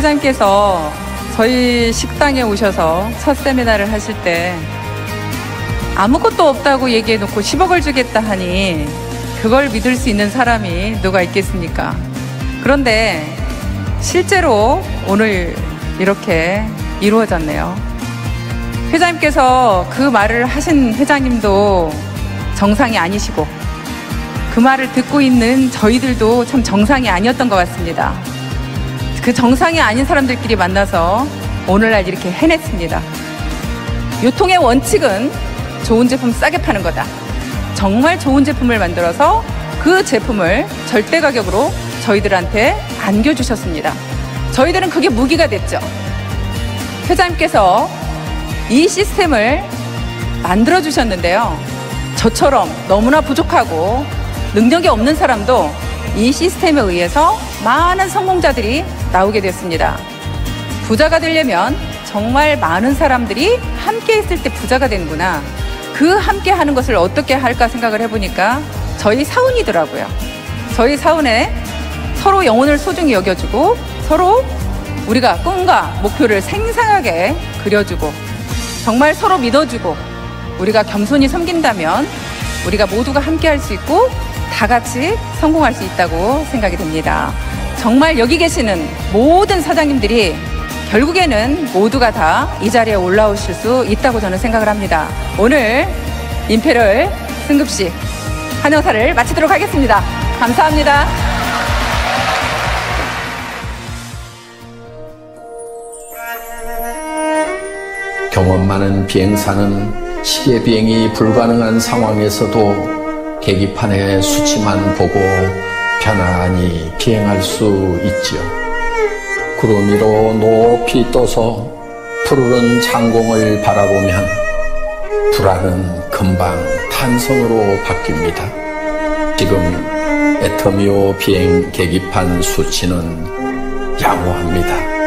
회장님께서 저희 식당에 오셔서 첫 세미나를 하실 때 아무것도 없다고 얘기해놓고 10억을 주겠다 하니 그걸 믿을 수 있는 사람이 누가 있겠습니까? 그런데 실제로 오늘 이렇게 이루어졌네요. 회장님께서 그 말을 하신 회장님도 정상이 아니시고 그 말을 듣고 있는 저희들도 참 정상이 아니었던 것 같습니다. 그 정상이 아닌 사람들끼리 만나서 오늘날 이렇게 해냈습니다. 유통의 원칙은 좋은 제품 싸게 파는 거다. 정말 좋은 제품을 만들어서 그 제품을 절대 가격으로 저희들한테 안겨주셨습니다. 저희들은 그게 무기가 됐죠. 회장님께서 이 시스템을 만들어주셨는데요. 저처럼 너무나 부족하고 능력이 없는 사람도 이 시스템에 의해서 많은 성공자들이 나오게 됐습니다. 부자가 되려면 정말 많은 사람들이 함께 있을 때 부자가 되는구나. 그 함께 하는 것을 어떻게 할까 생각을 해보니까 저희 사운이더라고요. 저희 사운에 서로 영혼을 소중히 여겨주고 서로 우리가 꿈과 목표를 생생하게 그려주고 정말 서로 믿어주고 우리가 겸손히 섬긴다면 우리가 모두가 함께 할 수 있고 다 같이 성공할 수 있다고 생각이 됩니다. 정말 여기 계시는 모든 사장님들이 결국에는 모두가 다 이 자리에 올라오실 수 있다고 저는 생각을 합니다. 오늘 임페리얼 승급식 한영사를 마치도록 하겠습니다. 감사합니다. 경험 많은 비행사는 시계 비행이 불가능한 상황에서도 계기판의 수치만 보고 편안히 비행할 수 있지요. 구름 위로 높이 떠서 푸르른 창공을 바라보면 불안은 금방 탄성으로 바뀝니다. 지금 애터미오 비행 계기판 수치는 양호합니다.